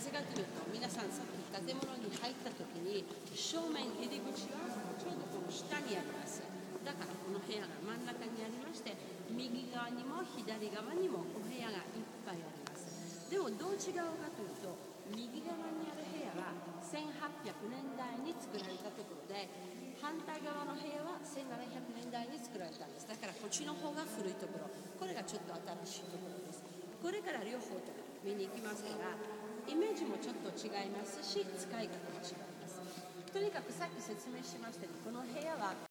ぜかというと、皆さんさっき建物に入った時に正面入り口はちょうどこの下にあります。だからこの部屋が真ん中にありまして、右側にも左側にもお部屋がいっぱいあります。でもどう違うかというと、右側にある部屋は1800年代に作られたところで、反対側の部屋は1700年代に作られたんです。だからこっちの方が古いところ、これがちょっと新しいところです。これから両方とも見に行きますから、イメージもちょっと違いますし、使い方も違います。とにかくさっき説明しましたように、この部屋は